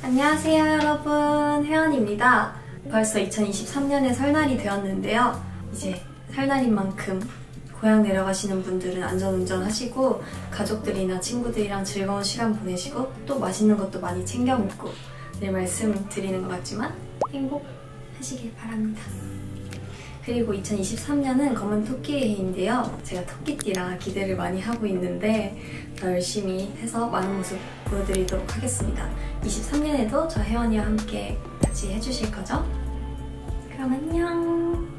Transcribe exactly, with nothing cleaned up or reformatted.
안녕하세요 여러분, 혜연입니다. 벌써 이천이십삼 년의 설날이 되었는데요. 이제 설날인 만큼 고향 내려가시는 분들은 안전운전 하시고 가족들이나 친구들이랑 즐거운 시간 보내시고 또 맛있는 것도 많이 챙겨 먹고 늘 말씀드리는 것 같지만 행복하시길 바랍니다. 그리고 이천이십삼 년은 검은 토끼의 해인데요. 제가 토끼띠라 기대를 많이 하고 있는데 더 열심히 해서 많은 모습 보여드리도록 하겠습니다. 이십삼 년에도 저 혜연이와 함께 같이 해주실 거죠? 그럼 안녕!